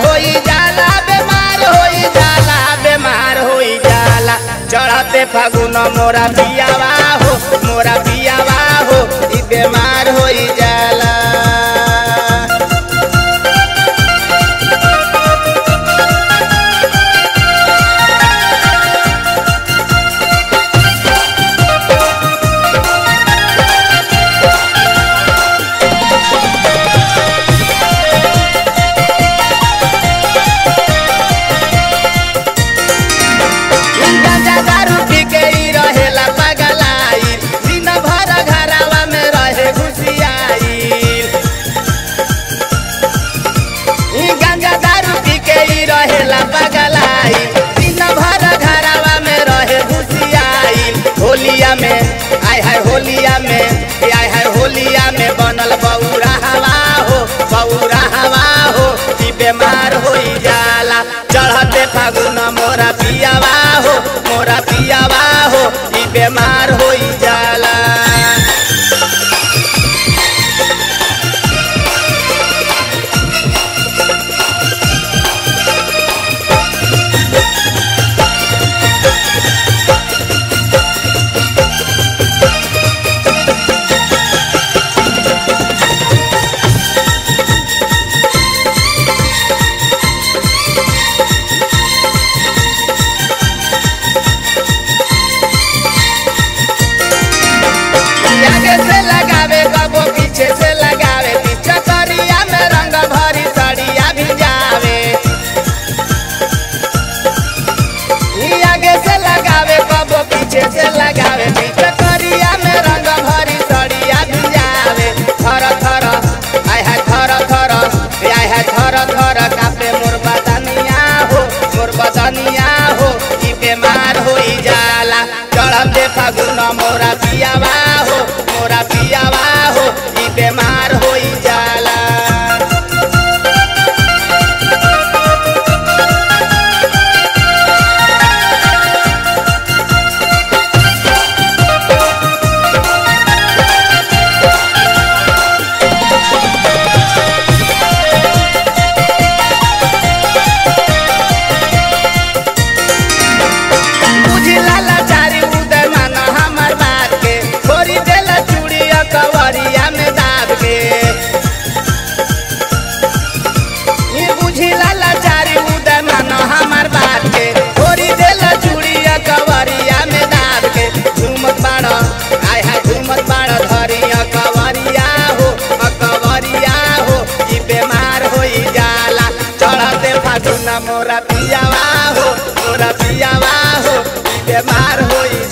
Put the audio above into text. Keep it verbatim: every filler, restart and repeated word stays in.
होई जाला बेमार होई जाला बेमार होई जाला चढ़ते फागुन मोरा पियावा हो मोरा पियावा हो ई बेमार होई जाला। होलिया में आय हाय होलिया में आय हाय होलिया में बनल बौरा हवा हो बौरा हवा हो ई बेमार होई जाला चढ़ते फागुन मोरा पियावा हो मोरा पियावा हो ई बेमार होई जाला। से लगावे कबो पीछे से लगावे पीछे करिया में रंग भरी सड़िया भी जावे आगे से लगावे कबो पीछे से लगावे पीछे करिया में रंग भरी सड़िया भी जावे थर थर आय है थर थर आय है थर थर कापे मोर बदनिया हो मोर बदनिया हो ई बेमार होई जाला चढ़ते फागुन मोरा पियावा हो मोरा पियावा हो ई बेमार होई जाला। बुझला लाचारी उदय माना हमर बात के छोरी देला चूड़िया कवरिया में दाब के ये बुझला लाचारी उदय माना हमर बात के छोरी देला चूड़िया कवरिया में दाब के झूमत बाड़ा आय हाय झूमत बाड़ा धरिया कवरिया हो कवरिया हो ई बेमार होई जाला चढ़ते फागुन मोरा पियावा हो मोरा पियावा हो ई बेमार होई